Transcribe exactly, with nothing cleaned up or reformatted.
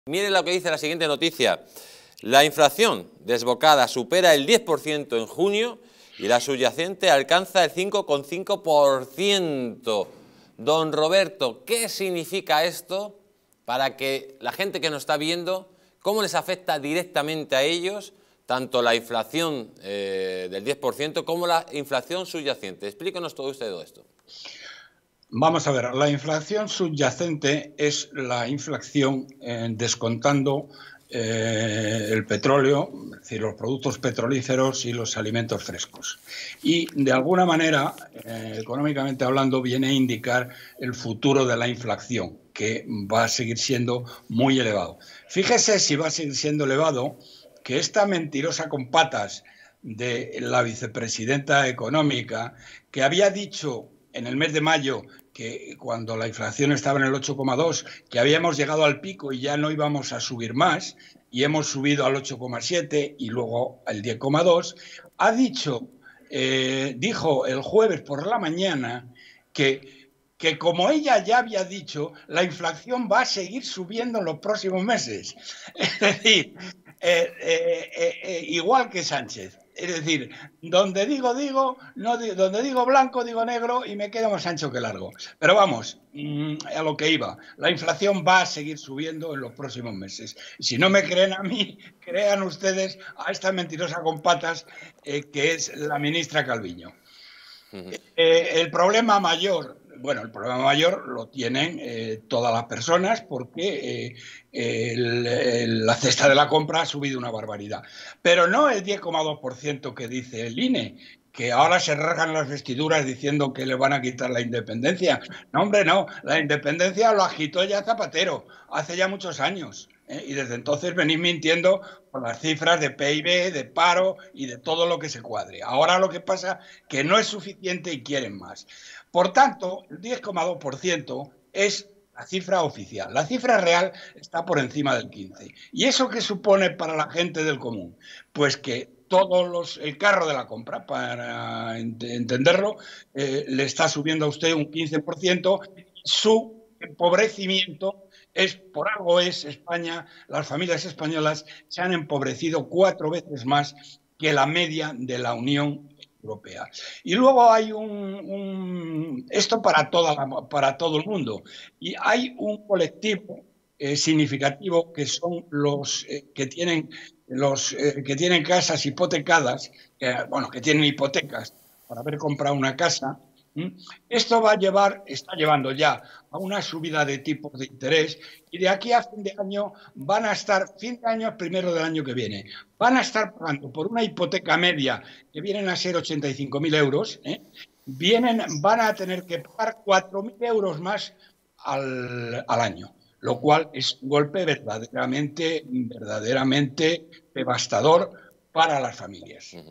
Miren lo que dice la siguiente noticia. La inflación desbocada supera el diez por ciento en junio y la subyacente alcanza el cinco coma cinco por ciento. Don Roberto, ¿qué significa esto para que la gente que nos está viendo, cómo les afecta directamente a ellos, tanto la inflación eh, del diez por ciento como la inflación subyacente? Explíquenos todo usted esto. Vamos a ver, la inflación subyacente es la inflación eh, descontando eh, el petróleo, es decir, los productos petrolíferos y los alimentos frescos. Y de alguna manera, eh, económicamente hablando, viene a indicar el futuro de la inflación, que va a seguir siendo muy elevado. Fíjese si va a seguir siendo elevado que esta mentirosa con patas de la vicepresidenta económica, que había dicho en el mes de mayo que cuando la inflación estaba en el ocho coma dos, que habíamos llegado al pico y ya no íbamos a subir más, y hemos subido al ocho coma siete y luego al diez coma dos, ha dicho, eh, dijo el jueves por la mañana que, que como ella ya había dicho, la inflación va a seguir subiendo en los próximos meses. Es decir, eh, eh, eh, eh, igual que Sánchez. Es decir, donde digo, digo, no digo, donde digo blanco, digo negro y me quedo más ancho que largo. Pero vamos, a lo que iba, la inflación va a seguir subiendo en los próximos meses. Si no me creen a mí, crean ustedes a esta mentirosa con patas eh, que es la ministra Calviño. Uh-huh. eh, el problema mayor, bueno, el problema mayor lo tienen eh, todas las personas porque eh, el, el, la cesta de la compra ha subido una barbaridad. Pero no el diez coma dos por ciento que dice el I N E, que ahora se rasgan las vestiduras diciendo que le van a quitar la independencia. No, hombre, no. La independencia lo agitó ya Zapatero hace ya muchos años. ¿eh? Y desde entonces venís mintiendo con las cifras de P I B, de paro y de todo lo que se cuadre. Ahora lo que pasa es que no es suficiente y quieren más. Por tanto, el diez coma dos por ciento es la cifra oficial. La cifra real está por encima del quince por ciento. ¿Y eso qué supone para la gente del común? Pues que todos los, el carro de la compra, para entenderlo, eh, le está subiendo a usted un quince por ciento. Su empobrecimiento es, por algo es España, las familias españolas se han empobrecido cuatro veces más que la media de la Unión Europea. Y luego hay un, un esto para, toda la, para todo el mundo, y hay un colectivo eh, significativo que son los eh, que tienen los eh, que tienen casas hipotecadas, que, bueno, que tienen hipotecas para haber comprado una casa. ¿Mm? Esto va a llevar, está llevando ya a una subida de tipos de interés y de aquí a fin de año van a estar, fin de año primero del año que viene, van a estar pagando por una hipoteca media que vienen a ser ochenta y cinco mil euros, ¿eh? vienen, van a tener que pagar cuatro mil euros más al, al año, lo cual es un golpe verdaderamente, verdaderamente devastador para las familias.